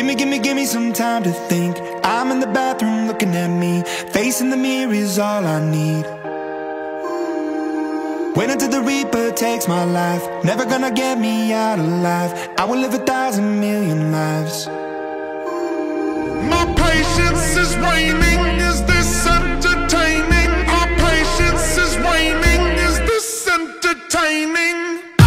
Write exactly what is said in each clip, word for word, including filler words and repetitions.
Gimme, gimme, gimme some time to think. I'm in the bathroom looking at me. Facing the mirror is all I need. Wait until the Reaper takes my life. Never gonna get me out alive. I will live a thousand million lives. My patience is waning. Is this entertaining? Our patience is waning. Is this entertaining?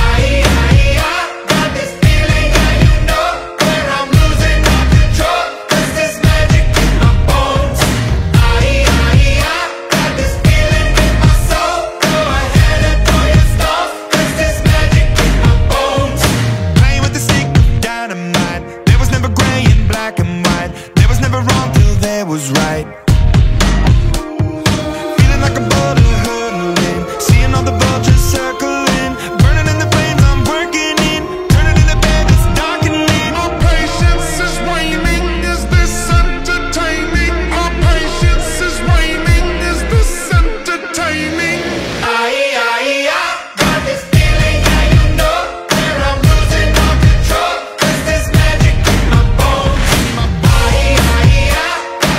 Was right. Feeling like a boulder hurtling, seeing all the vultures circling, burning in the flames I'm working in, turning in the bed that's darkening. Our patience is waning. Is this entertaining? Our patience is waning. Is this entertaining? Aye, aye, I got this feeling, yeah, you know, where I'm losing all control. Cause there's magic in my bones. Aye, aye, I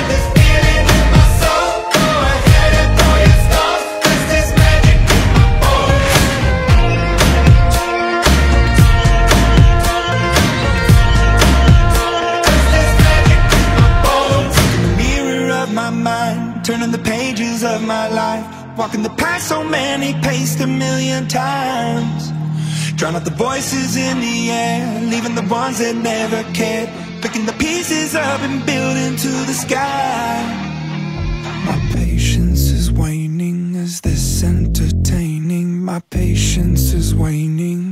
turning the pages of my life, walking the path so many paced a million times. Drown out the voices in the air, leaving the ones that never cared, picking the pieces up and building to the sky. My patience is waning. Is this entertaining? My patience is waning.